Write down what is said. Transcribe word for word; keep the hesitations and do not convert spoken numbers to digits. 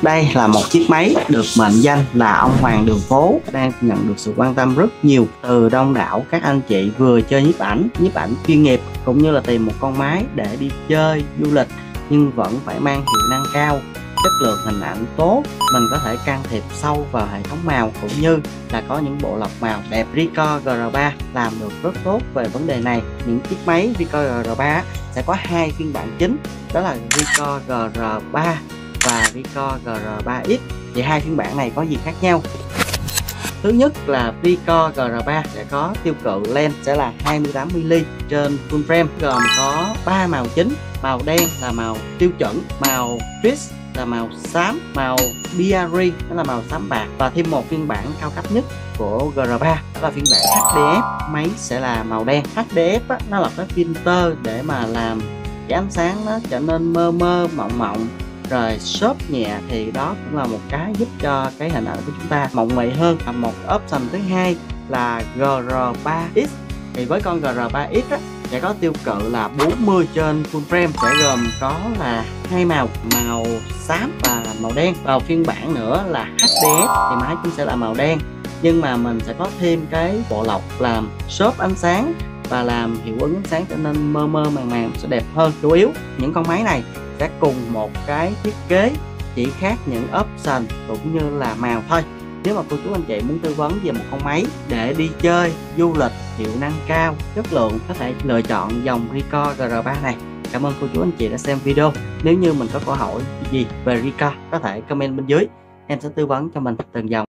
Đây là một chiếc máy được mệnh danh là ông hoàng đường phố, đang nhận được sự quan tâm rất nhiều từ đông đảo các anh chị vừa chơi nhiếp ảnh, nhiếp ảnh chuyên nghiệp, cũng như là tìm một con máy để đi chơi du lịch nhưng vẫn phải mang hiệu năng cao, chất lượng hình ảnh tốt, mình có thể can thiệp sâu vào hệ thống màu, cũng như là có những bộ lọc màu đẹp. Ricoh G R ba làm được rất tốt về vấn đề này. Những chiếc máy Ricoh G R ba sẽ có hai phiên bản chính, đó là Ricoh G R ba và Ricoh G R ba X. Thì hai phiên bản này có gì khác nhau? Thứ nhất là Ricoh G R ba sẽ có tiêu cự lens sẽ là hai mươi tám mi li mét trên full frame, gồm có ba màu chính. Màu đen là màu tiêu chuẩn, màu twist là màu xám, màu Biarri đó là màu xám bạc, và thêm một phiên bản cao cấp nhất của G R ba đó là phiên bản H D F. Máy sẽ là màu đen. H D F á, nó là cái filter để mà làm cái ánh sáng nó trở nên mơ mơ mộng mộng, rồi xốp nhẹ, thì đó cũng là một cái giúp cho cái hình ảnh của chúng ta mộng mị hơn. Một option thứ hai là G R ba X. Thì với con G R ba X á, sẽ có tiêu cự là bốn mươi trên full frame, sẽ gồm có là hai màu, màu xám và màu đen. Vào phiên bản nữa là H D F thì máy cũng sẽ là màu đen, nhưng mà mình sẽ có thêm cái bộ lọc làm xốp ánh sáng và làm hiệu ứng ánh sáng trở nên mơ mơ màng màng, sẽ đẹp hơn. Chủ yếu những con máy này sẽ cùng một cái thiết kế, chỉ khác những option cũng như là màu thôi. Nếu mà cô chú anh chị muốn tư vấn về một con máy để đi chơi du lịch hiệu năng cao, chất lượng, có thể lựa chọn dòng Ricoh G R ba này. Cảm ơn cô chú anh chị đã xem video. Nếu như mình có câu hỏi gì về Ricoh, có thể comment bên dưới, em sẽ tư vấn cho mình từng dòng.